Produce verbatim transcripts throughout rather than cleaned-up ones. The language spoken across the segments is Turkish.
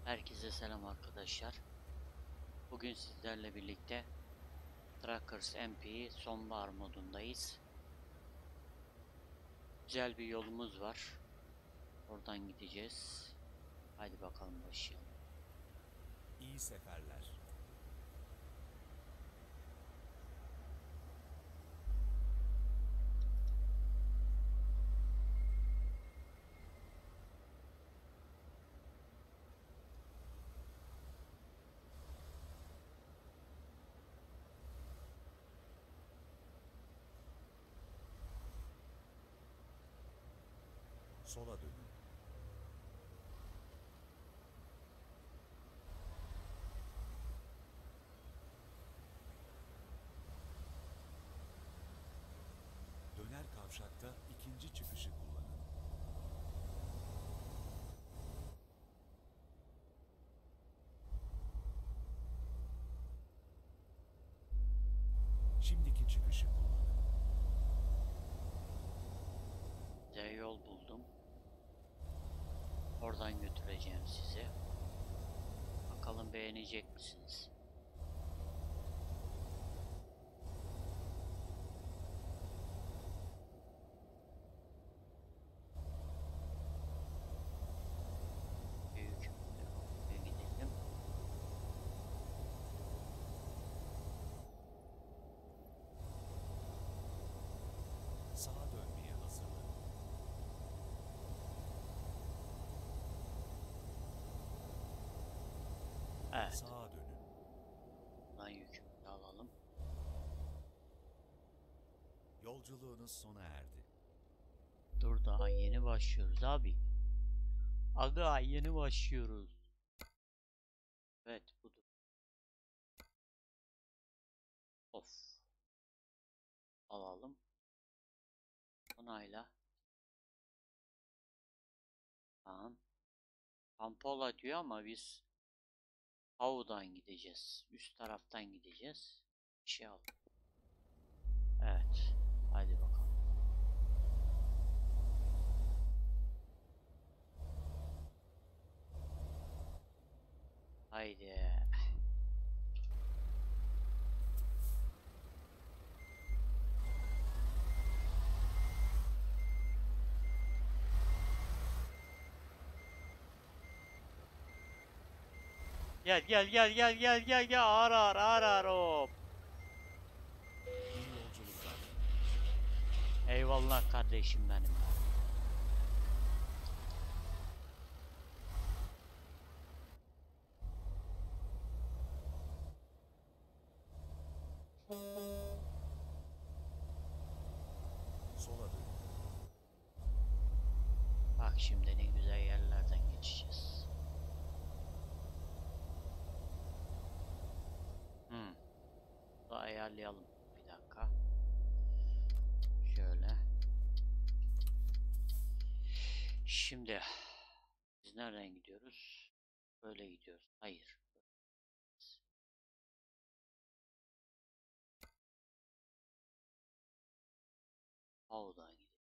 Herkese selam arkadaşlar. Bugün sizlerle birlikte Trackers M P sonbahar modundayız. Güzel bir yolumuz var. Oradan gideceğiz. Haydi bakalım başlayalım. İyi seferler. Sola dönün. Döner kavşakta ikinci çıkışı kullanın. Şimdiki çıkışı kullanın. Güzel yol buldum. Oradan götüreceğim sizi. Bakalım beğenecek misiniz? Büyük bir gidelim. Sağa dönmeye hazırlanın. Evet. Sağa dönün. Buradan yükümüzü alalım. Yolculuğunuz sona erdi. Dur, daha yeni başlıyoruz abi. Aga yeni başlıyoruz. Evet budur. Of. Alalım. Onayla. Tamam. Pampola diyor ama biz Havu'dan gideceğiz. Üst taraftan gideceğiz. Bir şey al. Evet. Hadi bakalım. Haydi. Gel gel gel gel gel gel gel ağır ağır ağır ağır hop. İyi yolculuklar. Eyvallah kardeşim benim. Sola dönün. Bak şimdi ne güzel yerlerden geçeceğiz. Hmm. Da ayarlayalım. Bir dakika. Şöyle. Şimdi biz nereden gidiyoruz? Böyle gidiyoruz. Hayır. Havu'dan gidiyoruz.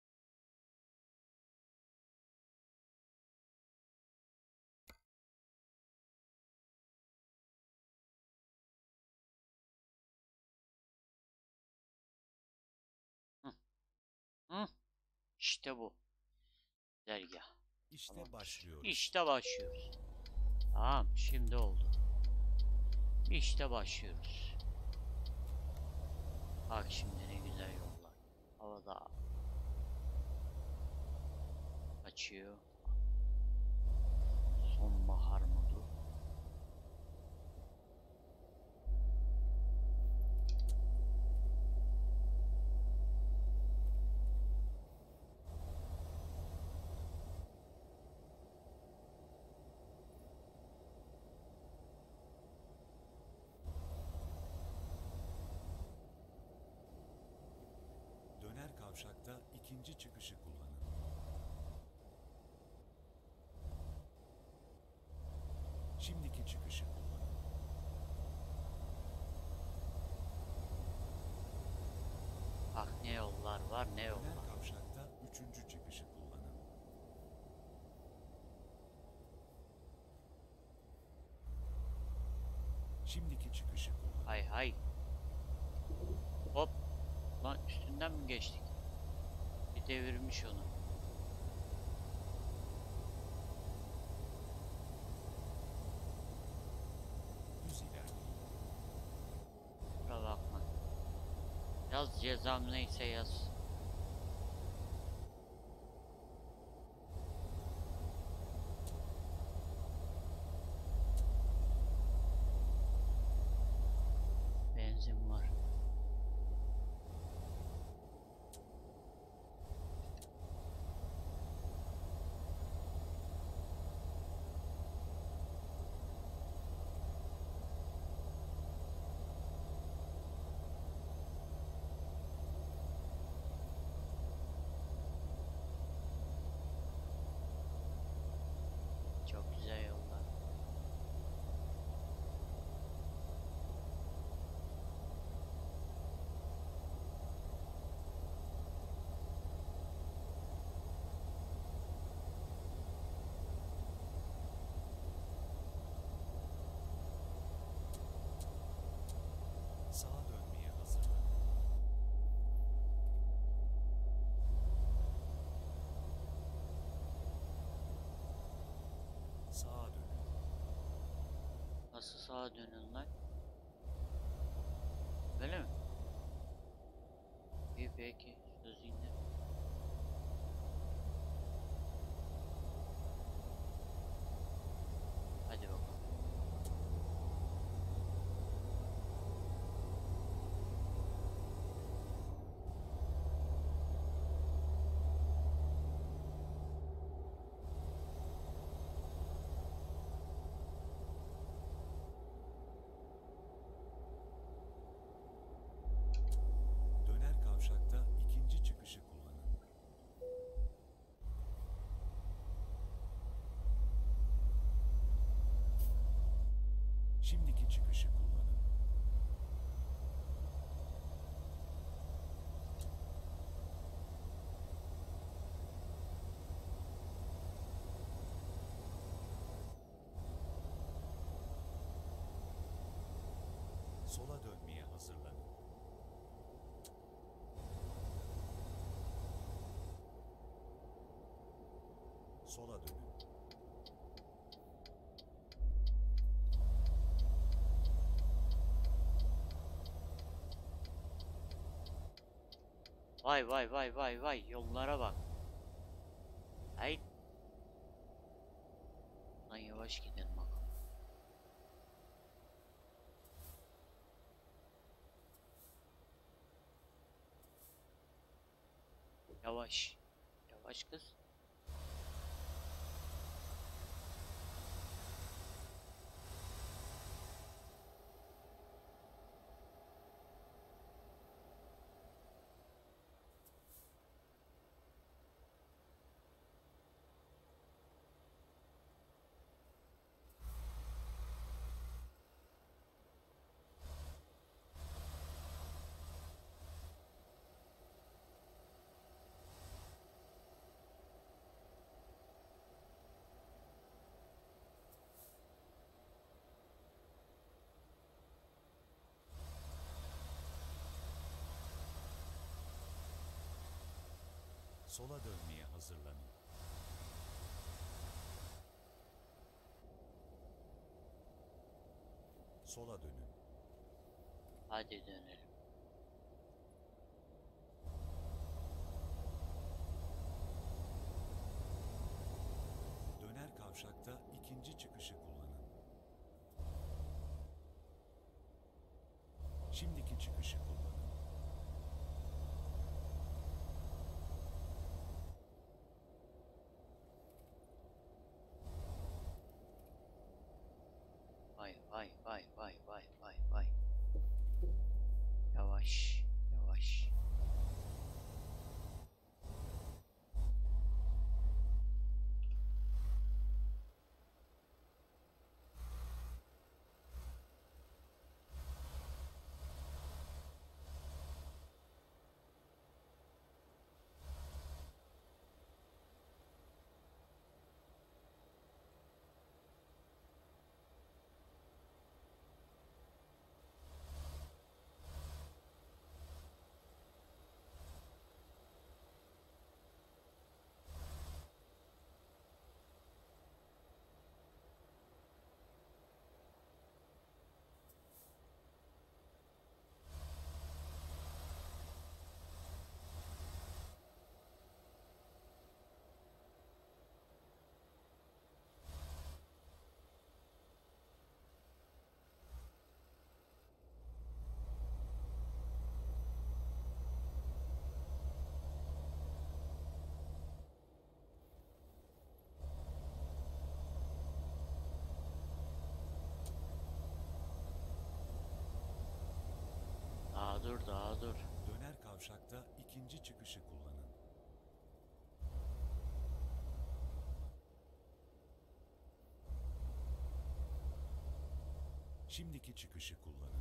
Hı. Hı. İşte bu. Dergah. İşte Tamamdır. başlıyoruz. İşte başlıyoruz. Tamam, şimdi oldu. İşte başlıyoruz. Bak şimdi ne güzel yollar. Havada açıyor. Sonbahar modu. Döner kavşakta ikinci çıkışı kullanın. Şimdiki çıkışı kullanın. Bak ne yollar var, ne Döner yollar. kavşakta üçüncü çıkışı kullanın. Şimdiki çıkışı kullanın. Hay hay. Hop. Lan üstünden mi geçtik? Bir devirmiş onu. Düz ilerleyin. Kusura bakma. Yaz cezam neyse yaz. Benzin var. Çok güzel yollar. Sağa dönmeye hazırlanın. Sağa dönün. Nasıl sağa dönün lan? Böyle mi? İyi peki. Söz indir. Hadi bakalım. Döner kavşakta ikinci çıkışı kullanın. Şimdiki çıkışı kullanın. Sola dönmeye hazırlanın. Sola dönün. Vay vay vay vay vay yollara bak. Hay. Lan yavaş gidelim bakalım. Yavaş. Yavaş kız. Sola dönmeye hazırlanın. Sola dönün. Hadi dönelim. Döner kavşakta ikinci çıkışı kullanın. Şimdiki çıkışı kullanın. Vay vay vay vay vay vay vay. Yavaş. Yavaş. dur daha dur. Döner kavşakta ikinci çıkışı kullanın. Şimdiki çıkışı kullanın.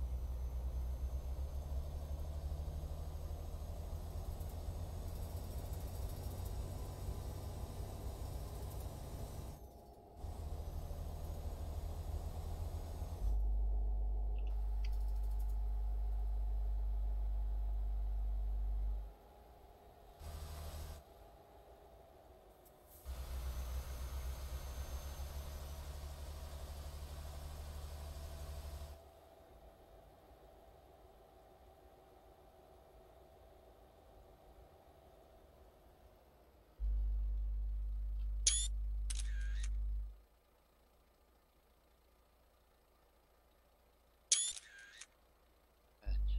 Evet.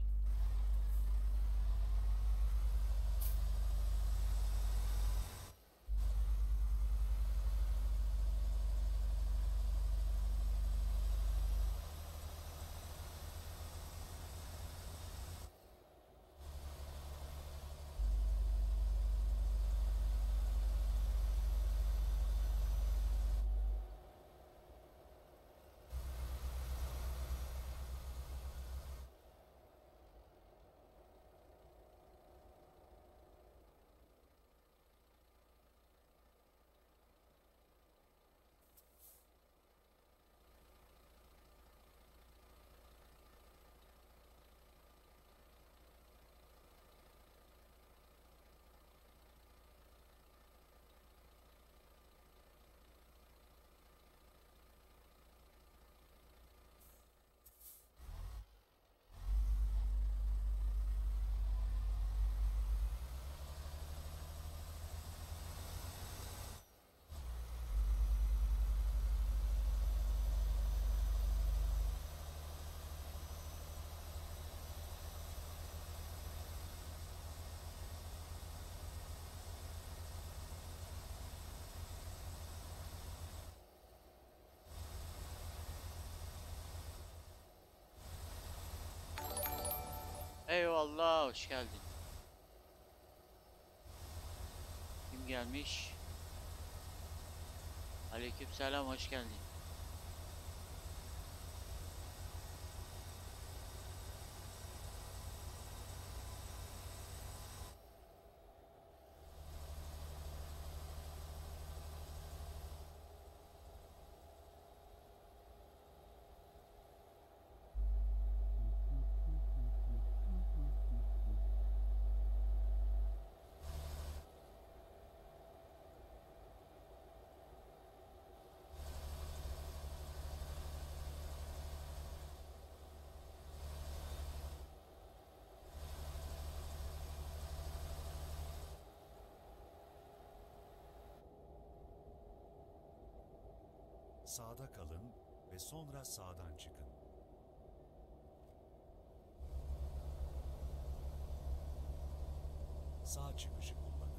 Eyvallah, hoş geldin. Kim gelmiş? Aleykümselam, hoş geldin. Sağda kalın ve sonra sağdan çıkın. Sağ çıkışı kullanın.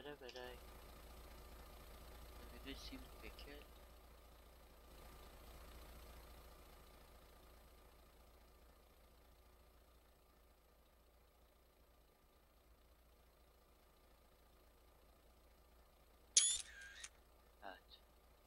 bere bere. Neredesin peki? Evet.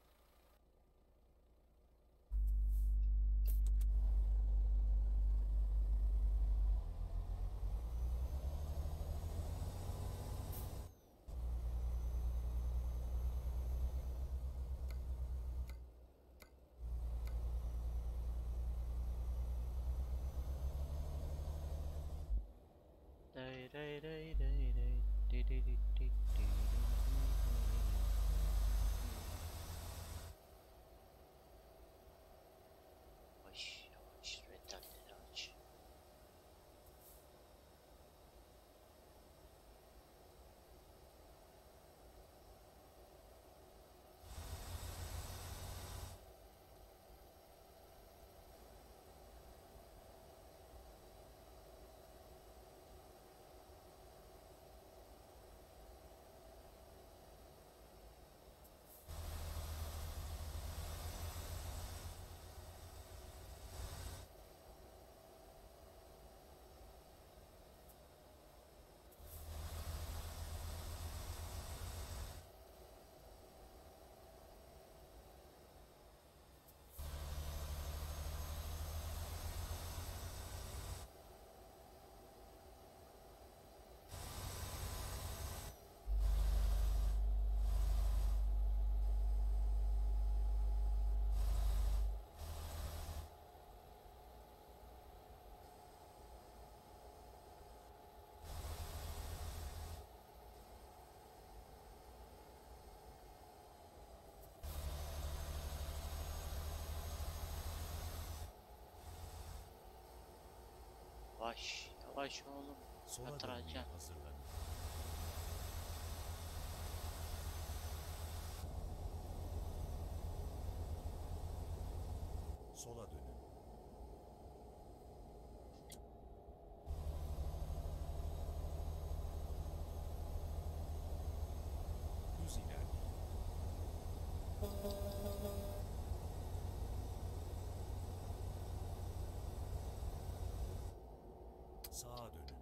Day day day day day day day day day day. Yavaş yavaş reddetleri aç. Yavaş yavaş oğlum. Sola dönmeye Yatıracaksın. hazırlanın. Sola dönün. Düz ilerleyin. Sağa dönün.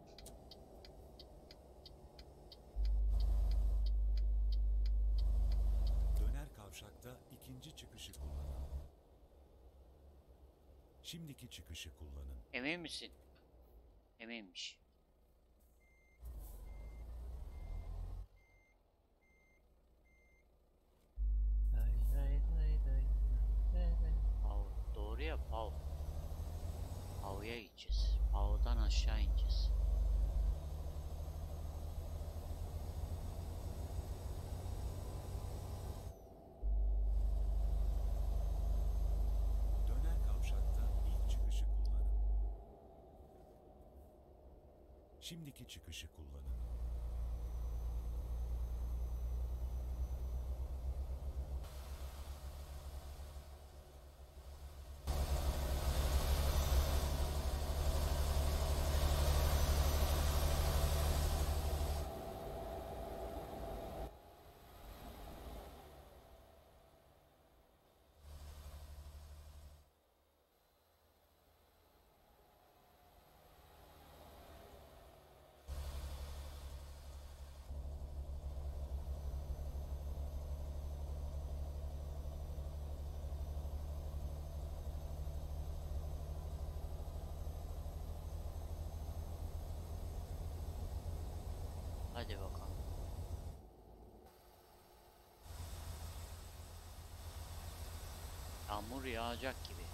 Döner kavşakta ikinci çıkışı kullanın. Şimdiki çıkışı kullanın. Emin misin? Eminmiş. Day day day day day day. Pav, doğru ya Pav. Pav'ya gideceğiz. Pav'dan aşağı ineceğiz. Döner kavşakta ilk çıkışı kullanın. Şimdiki çıkışı kullanın. Hadi bakalım. Yağmur yağacak gibi.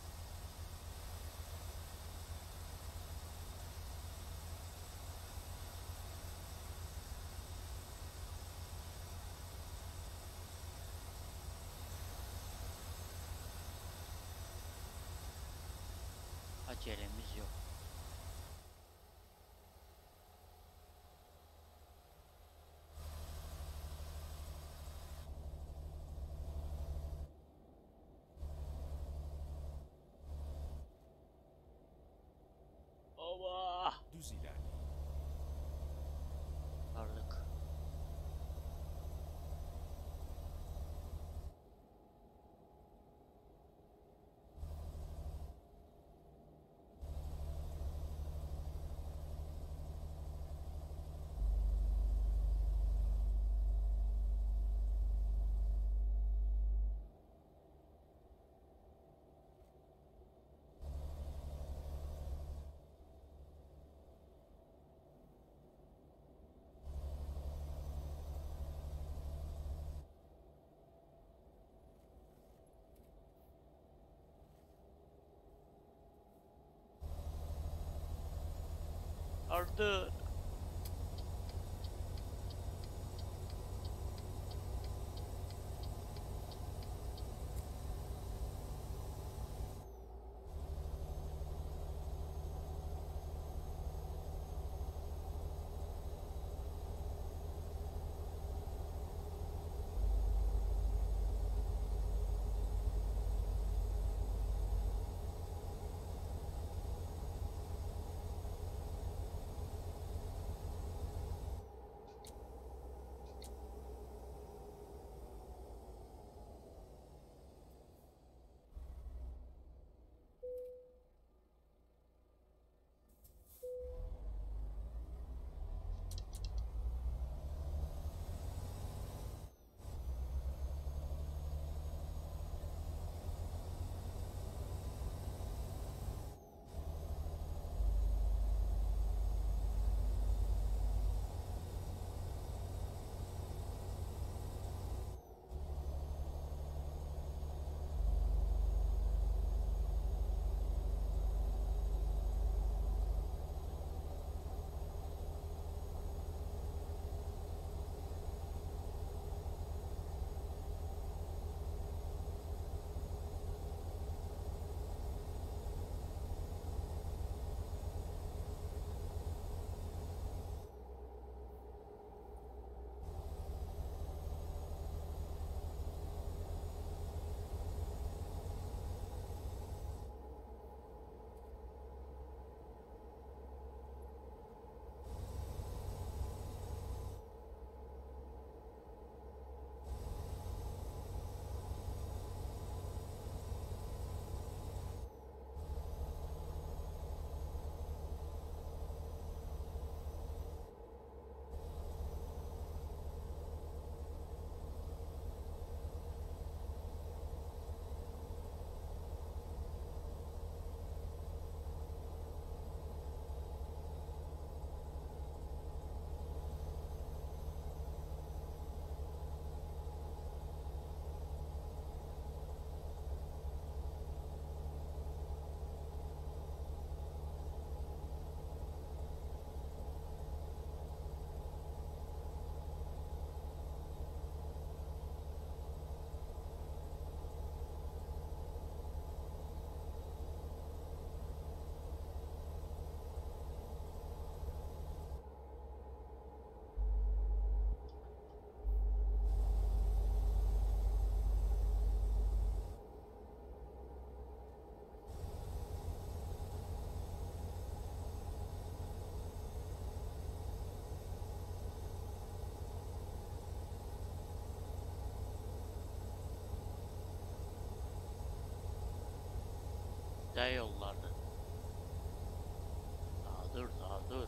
Acelemiz yok. Baba! Düz ilerleyin. Vardık. Yardım. Da yollardı. Daha dur, daha dur.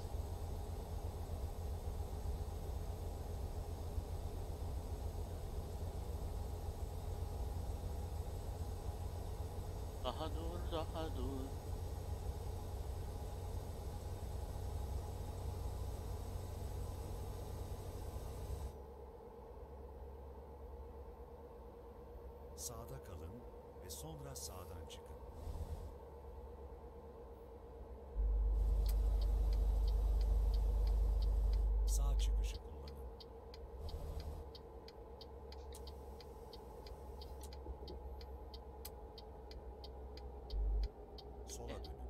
Daha dur, daha dur. Sağda kalın ve sonra sağdan çıkın. Sağ çıkışı kullanın. Sola dönün.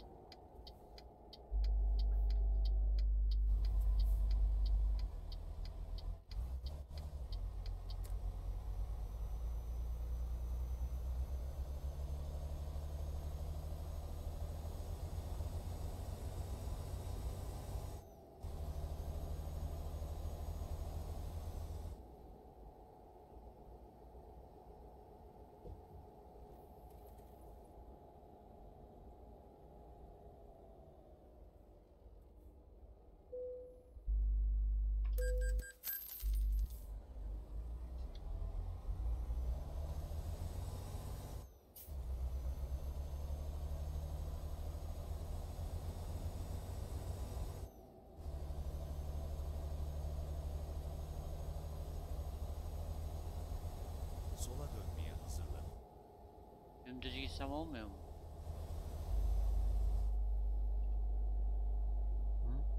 Sola dönmeye hazırlanın. Dümdüz gitsem olmuyor mu? Hı?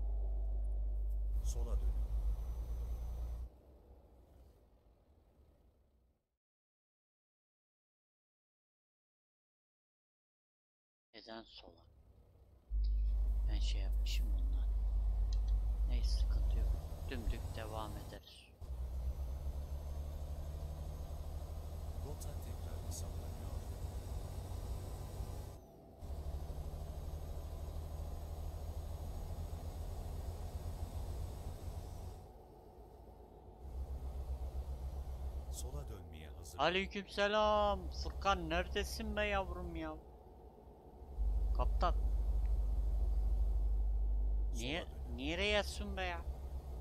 Sola dönün. Neden sola? Ben şey yapmışım ondan. Neyse, sıkıntı yok. Dümdük devam ederiz. Rota tekrar hesaplanıyor. Sola dönmeye hazır. Aleykümselam. Furkan neredesin be yavrum ya? Kaptan. Niye? Sola dönün. Nereyesin be ya?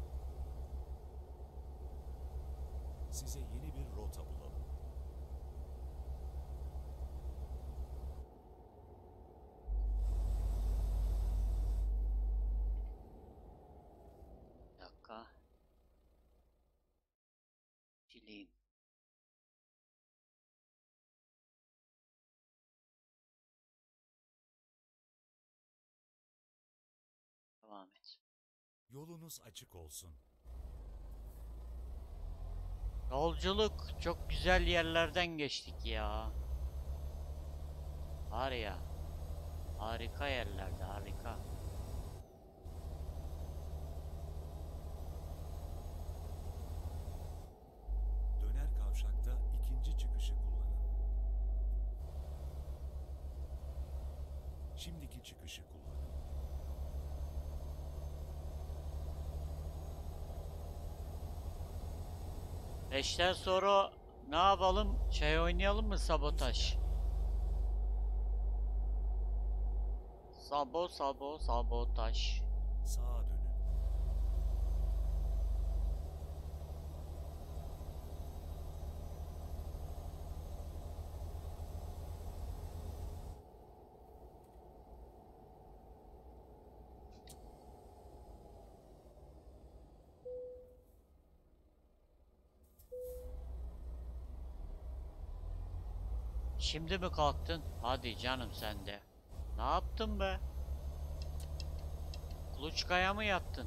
Size yeni bir rota bulalım. Bir dakika. Sileyim. Devam et. Yolunuz açık olsun. Yolculuk çok güzel yerlerden geçtik ya. Var ya. Harika yerlerde, harika. Döner kavşakta ikinci çıkışı kullanın. Şimdiki çıkışı kullanın. Beşten sonra ne yapalım? Şey oynayalım mı, sabotaj? Sabo sabo sabotaj. Sağa dönün. Şimdi mi kalktın? Hadi canım sen de. Ne yaptın be? Kuluçkaya mı yattın?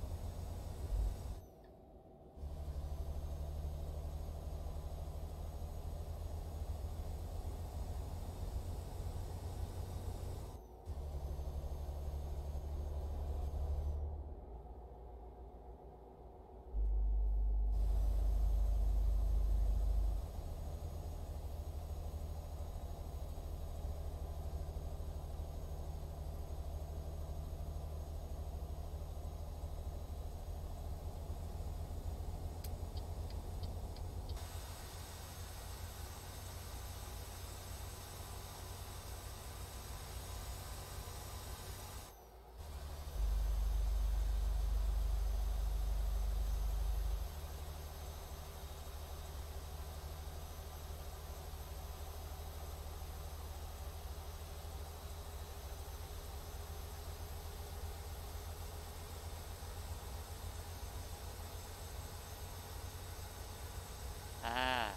Ha,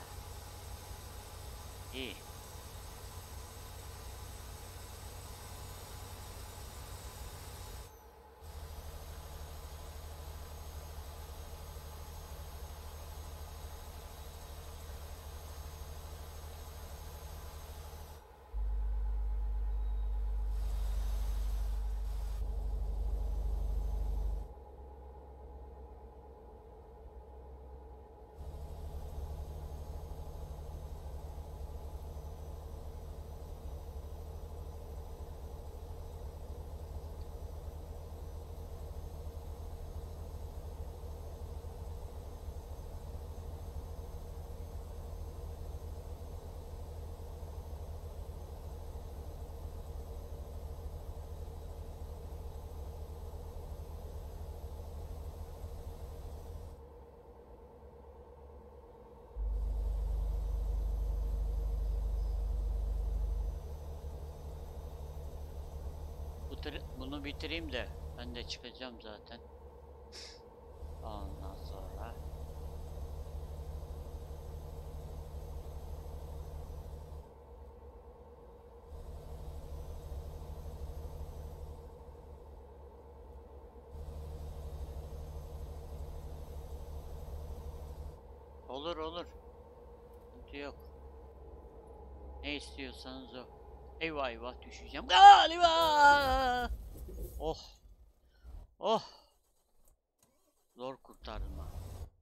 iyi. Bitir- Bunu bitireyim de ben de çıkacağım zaten. Ondan sonra Olur olur. Sıkıntı yok. Ne istiyorsanız o. Eyvah eyvah düşeceğim. Galiba. Oh. Oh. Zor kurtardım ha.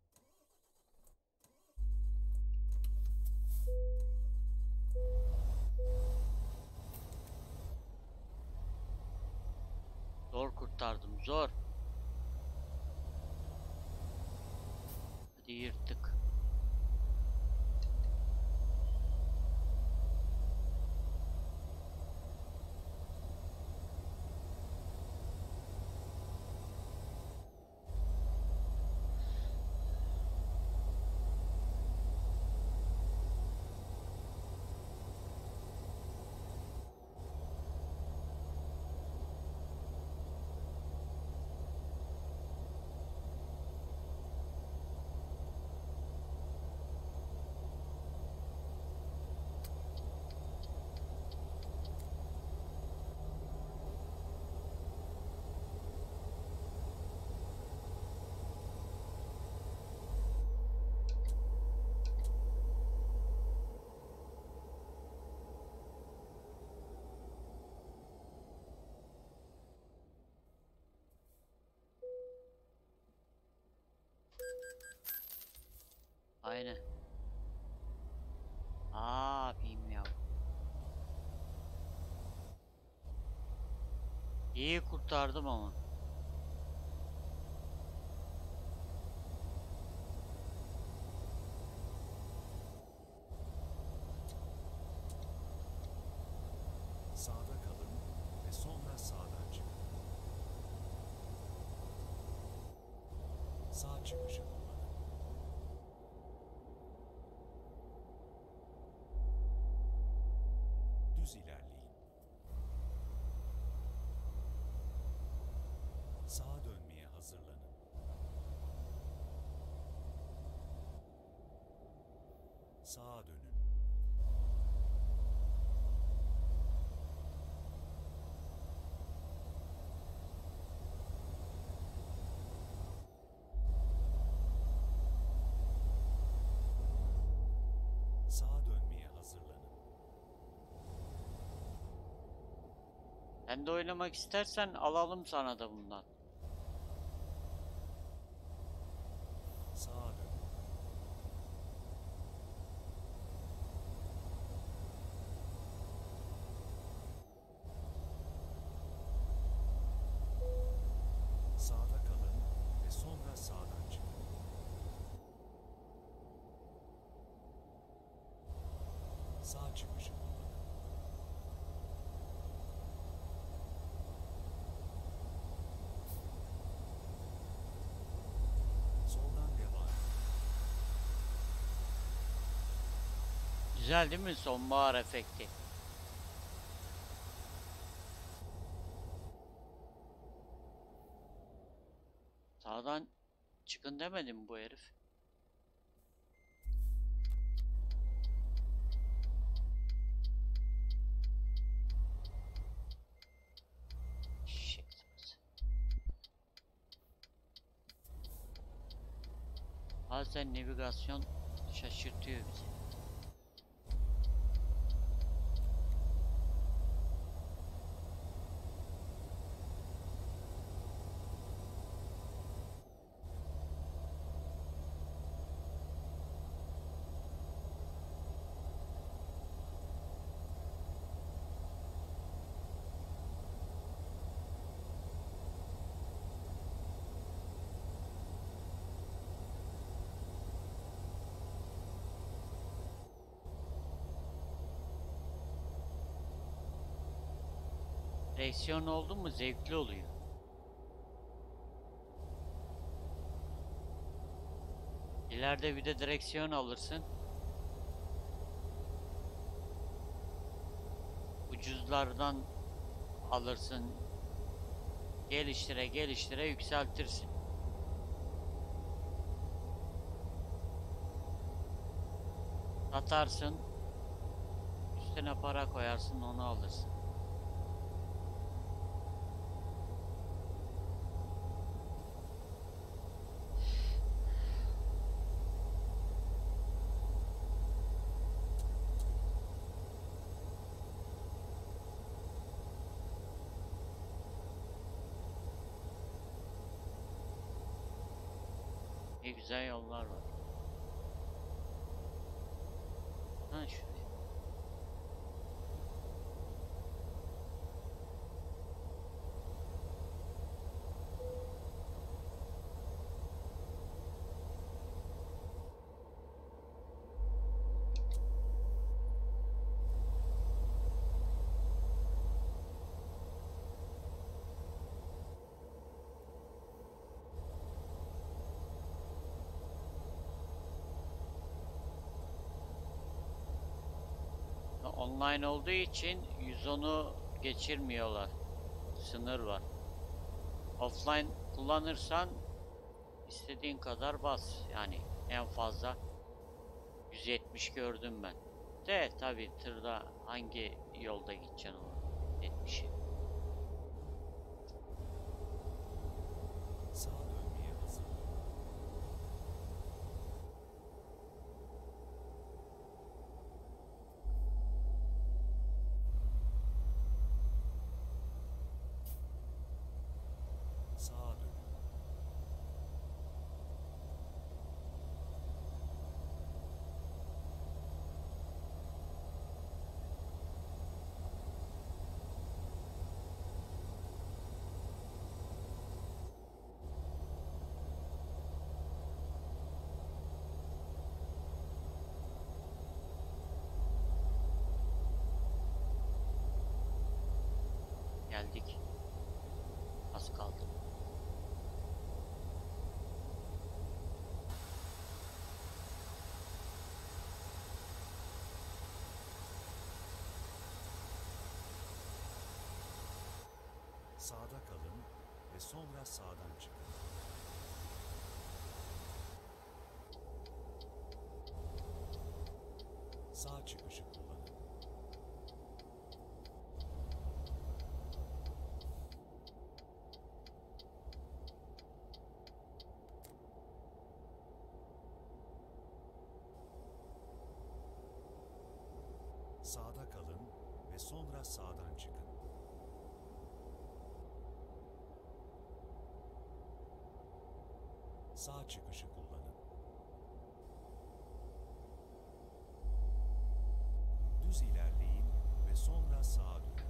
Zor kurtardım, zor. Hadi yırttık. Aynen. Aa, bilmiyorum. İyi kurtardım ama. Sağda kalın ve sonra sağdan çıkın. Sağ çıkışı kullanın. Düz ilerleyin. Sağa dönmeye hazırlanın. Sağa dönün. Sağa dönmeye hazırlanın. Sen de oynamak istersen alalım sana da bundan. Sağa dönün. Sağda kalın ve sonra sağdan çıkın. Sağ çıkışı kullanın. Soldan devam edin. Güzel değil mi sonbahar efekti? Sağdan çıkın demedi mi bu herif? Shit. Bazen navigasyon şaşırtıyor bizi. Direksiyon oldu mu zevkli oluyor. İleride bir de direksiyon alırsın. Ucuzlardan alırsın. Geliştire geliştire yükseltirsin. Satarsın. Üstüne para koyarsın, onu alırsın. Ne güzel yollar var. Ha şuraya. Online olduğu için yüz onu geçirmiyorlar. Sınır var. Offline kullanırsan istediğin kadar bas. Yani en fazla yüz yetmiş gördüm ben. De tabi tırda hangi yolda gideceksin o yetmişi. Sağa dönmeye hazır. Sağa dön. Geldik. Az kaldı. Sağda kalın ve sonra sağdan çıkın. Sağ çıkışı kullanın. Sağda kalın ve sonra sağdan çıkın. Sağ çıkışı kullanın. Düz ilerleyin ve sonra sağa dönün.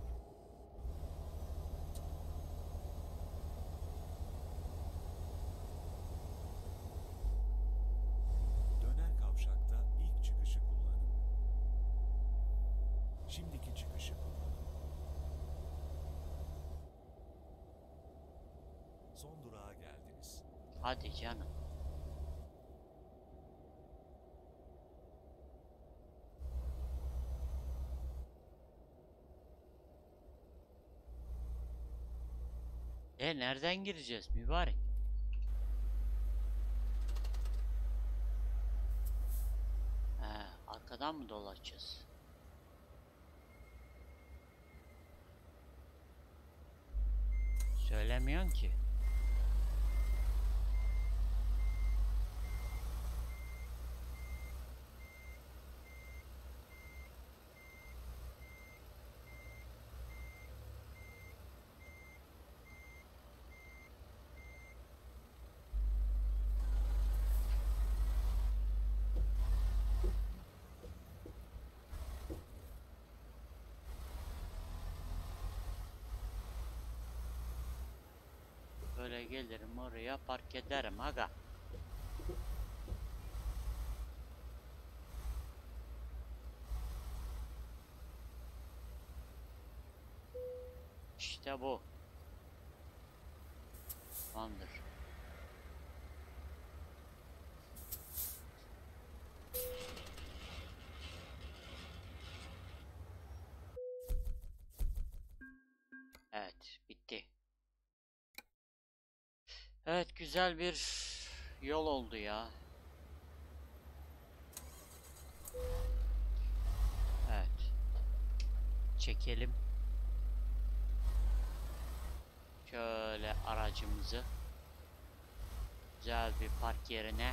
Döner kavşakta ilk çıkışı kullanın. Şimdiki çıkışı kullanın. Son durağa geldiniz. Hadi canım. E nereden gireceğiz mübarek? He, arkadan mı dolaşacağız? Söylemiyorsun ki. Böyle gelirim oraya park ederim aga. İşte bu. Tamamdır. Evet, bitti. Evet, güzel bir yol oldu ya. Evet. Çekelim. Şöyle aracımızı güzel bir park yerine.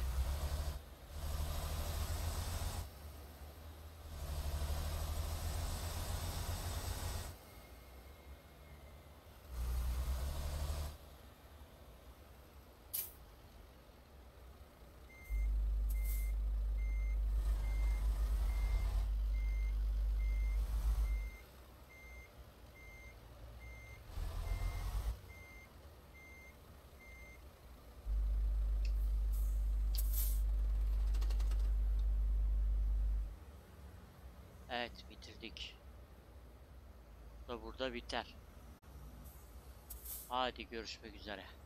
Evet, bitirdik. Bu da burada biter. Hadi görüşmek üzere.